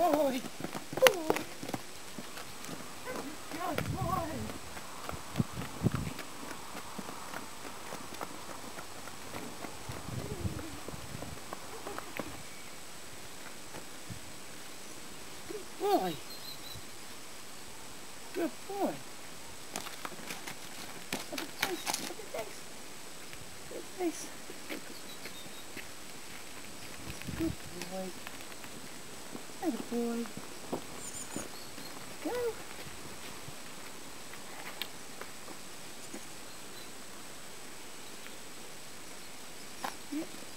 boy. Boy. Good boy. Good boy. Good boy. Look at the face. Look at the face. Good face. Good boy. Good boy. Go. Yep.